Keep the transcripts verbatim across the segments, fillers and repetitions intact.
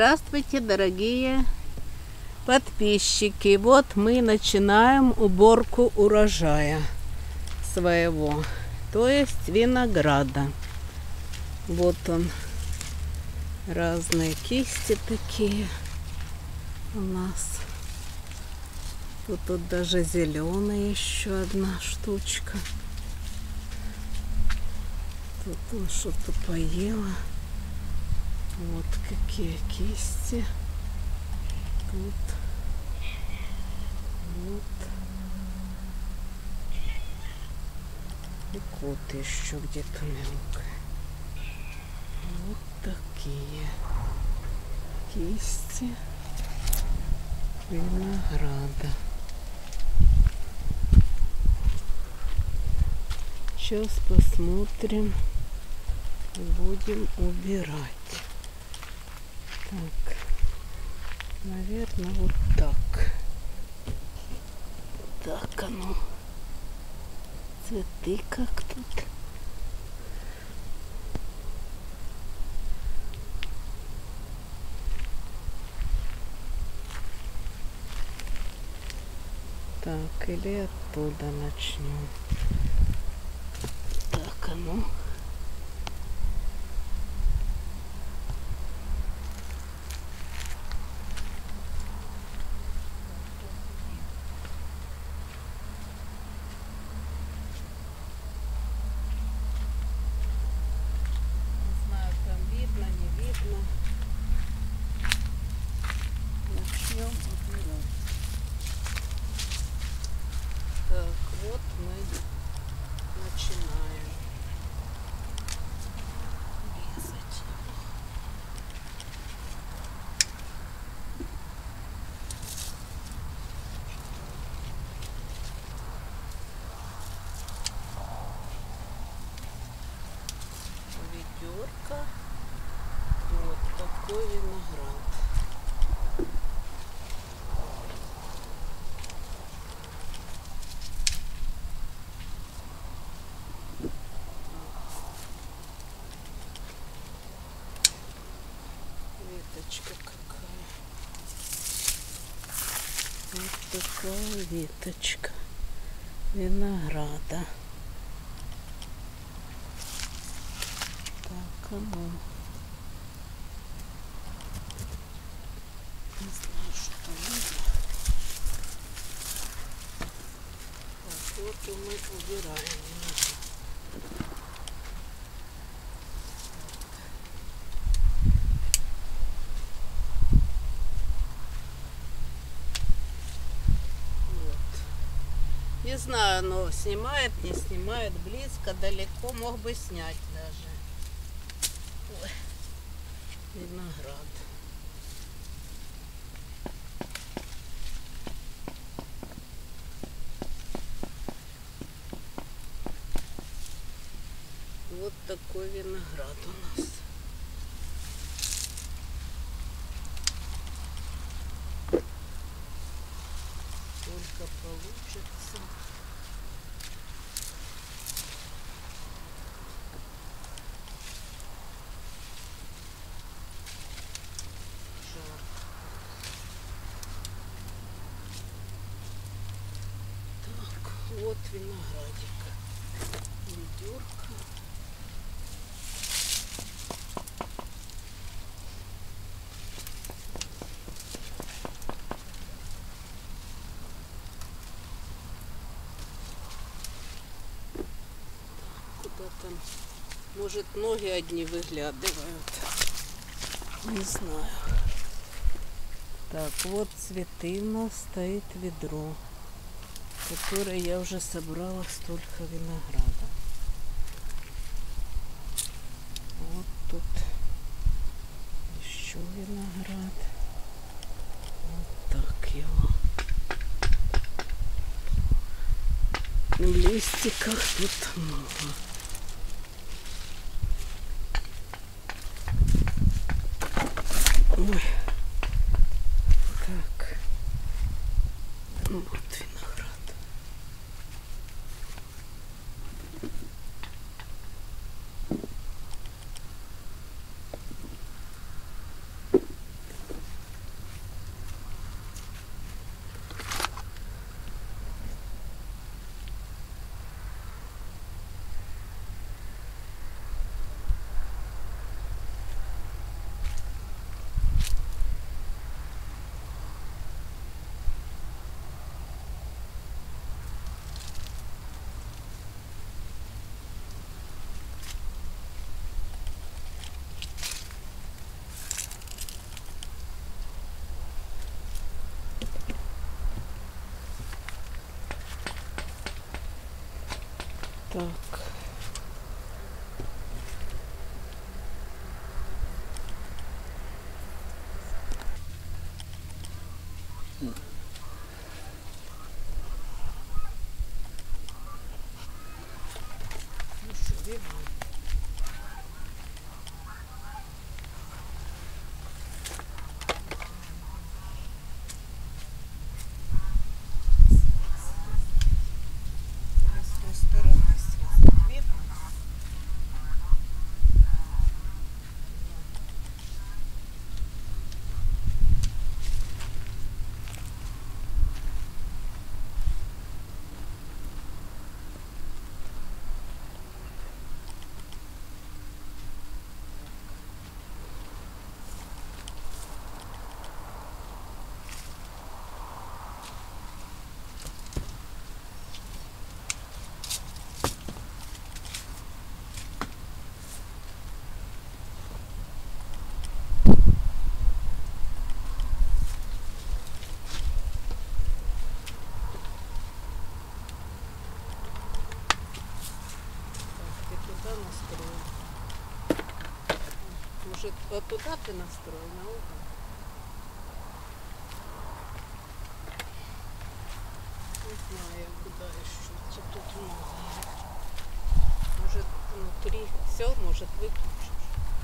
Здравствуйте, дорогие подписчики. Вот мы начинаем уборку урожая своего, то есть винограда. Вот он, разные кисти такие у нас. Вот тут даже зеленая еще одна штучка. Тут он что-то поела. Вот какие кисти. Тут. Вот. И кот еще где-то мелкая. Вот такие кисти винограда. Сейчас посмотрим, будем убирать. Так, наверное, вот так. Так оно. Цветы как тут. Так, или оттуда начнем. Так оно. Так, вот мы начинаем резать. Ведерко. Вот такой виноград. Веточка какая. Вот такая веточка винограда. Так оно. Не знаю, что там видно. Так, вот и мы убираем виноград. Не знаю, но снимает, не снимает, близко, далеко, мог бы снять даже. Ой, виноград. Вот такой виноград у нас. Сколько получится. Так, вот виноградик. Ведерко. Куда там? Может, ноги одни выглядывают. Не знаю. Так, вот цветы у нас стоит ведро, которое я уже собрала столько винограда. Вот тут еще виноград. Вот так его. На листиках тут много. Ой. Так. Вот виноград. Так. Ну что, видно? С той стороны срезать видно? Настроил. Может, вот туда ты настроил, на угол? Не знаю, куда еще. Что тут много. Может, внутри все, может, выключишь.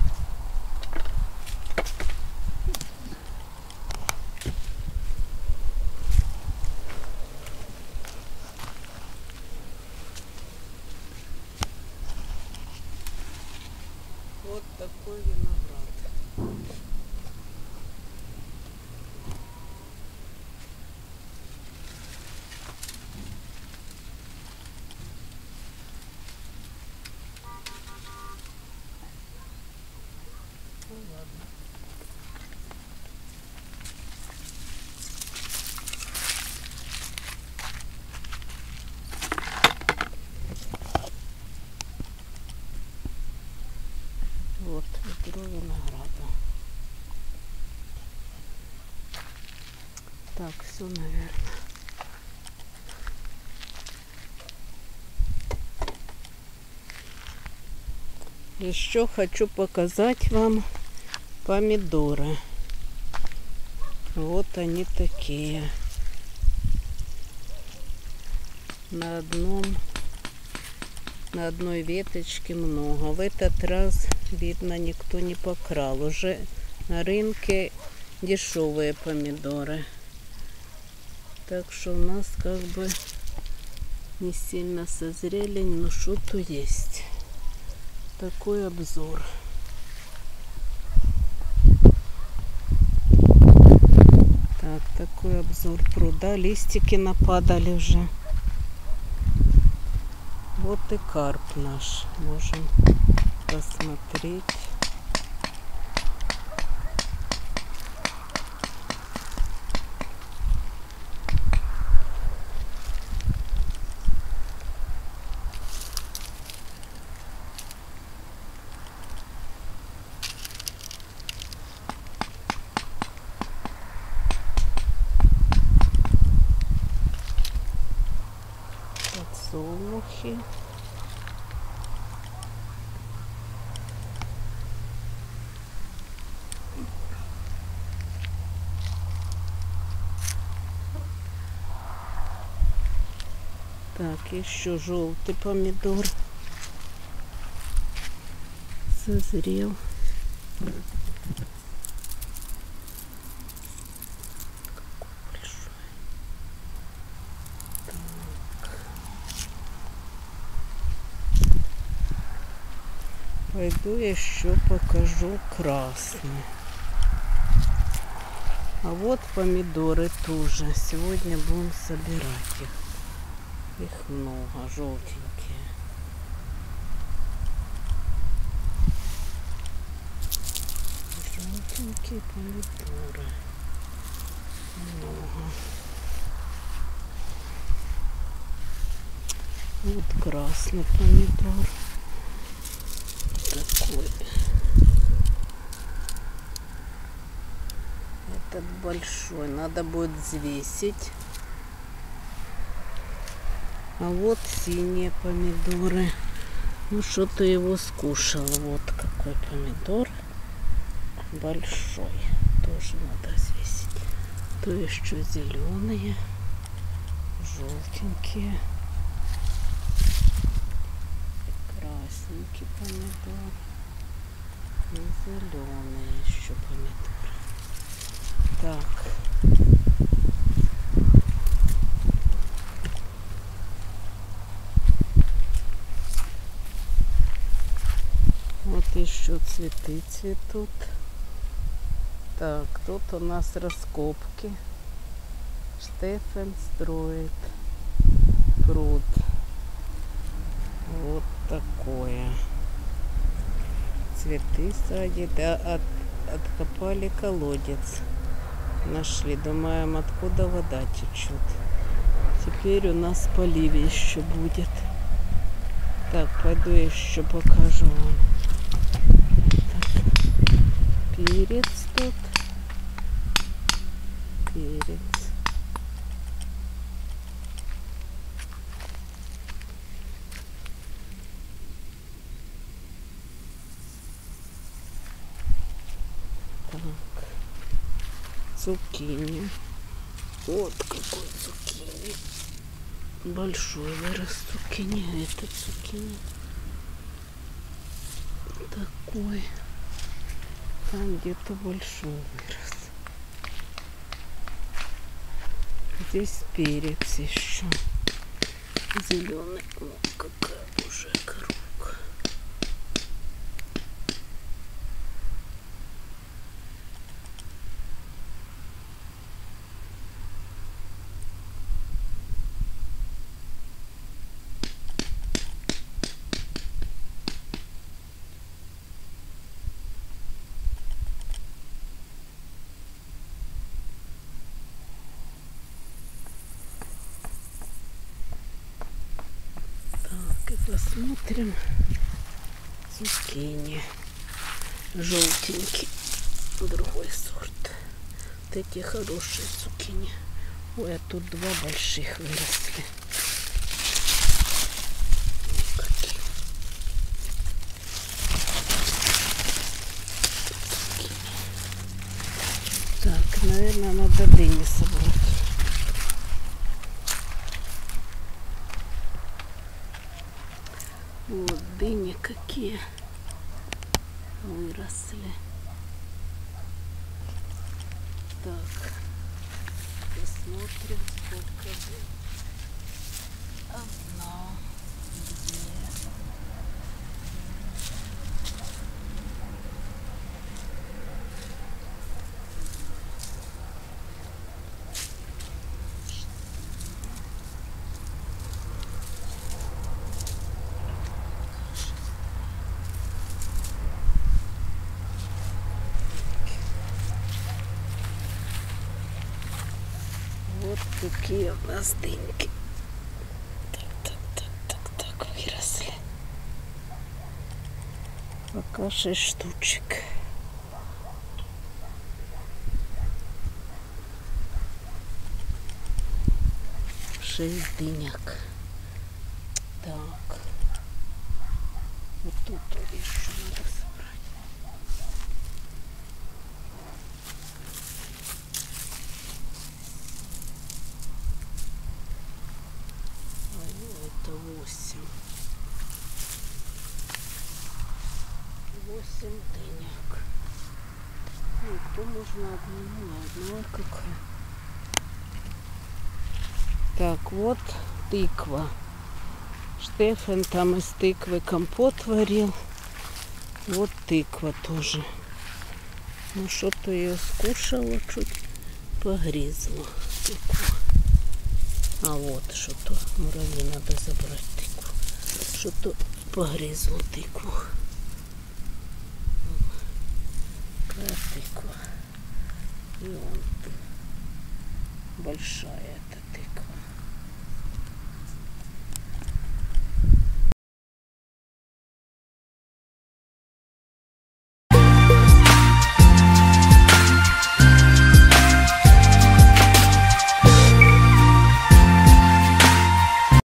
Вот такой виноград. Ну ладно. Вот ведро винограда. Так, все, наверное. Еще хочу показать вам помидоры. Вот они такие. На одном, на одной веточке много. В этот раз, видно, никто не покрал. Уже на рынке дешевые помидоры. Так что у нас как бы не сильно созрели, но что-то есть. Такой обзор. Так, такой обзор пруда. Листики нападали уже. Вот и карп наш. Можем посмотреть. Подсолнухи. Так, еще желтый помидор созрел. Какой большой. Так. Пойду еще покажу красный. А вот помидоры тоже. Сегодня будем собирать их. Их много, желтенькие. Желтенькие помидоры. Много. Вот красный помидор. Такой. Этот большой. Надо будет взвесить. А вот синие помидоры. Ну, что-то его скушал. Вот какой помидор. Большой. Тоже надо взвесить. То еще зеленые, желтенькие, красненький помидор и зеленые еще помидоры. Так. Вот еще цветы цветут. Так, тут у нас раскопки. Штефан строит пруд. Вот такое. Цветы садит. А от, откопали колодец. Нашли. Думаем, откуда вода течет. Теперь у нас поливе еще будет. Так, пойду еще покажу вам. Перец тут. Перец. Так. Цукини. Вот какой цукини. Большой вырос цукини. Это цукини. Такой. Там где-то большой вырос. Здесь перец еще. Зеленый. О, какая уже коробка. И посмотрим цукини. Желтенький. Другой сорт. Вот эти хорошие цукини. Ой, а тут два больших выросли. Вот какие. Цукини. Так, наверное, надо дыни собрать. Вот дыни какие выросли. Так, посмотрим, сколько дынь. Одна, две. Вот такие у нас дыньки. Так, так, так, так, так, выросли. Пока шесть штучек. Шесть дыняк. Так. Вот тут еще надо собрать. Это восемь. Восемь дыняк. Ну, то можно одну, ну ладно, вот какая. Так, вот тыква. Штефан там из тыквы компот варил. Вот тыква тоже. Ну, что-то ее скушала, чуть погрызла тыкву. А вот что-то, муравьи, надо забрать тыкву. Что-то погрызло тыкву. Какая тыква. И он большая эта тыква.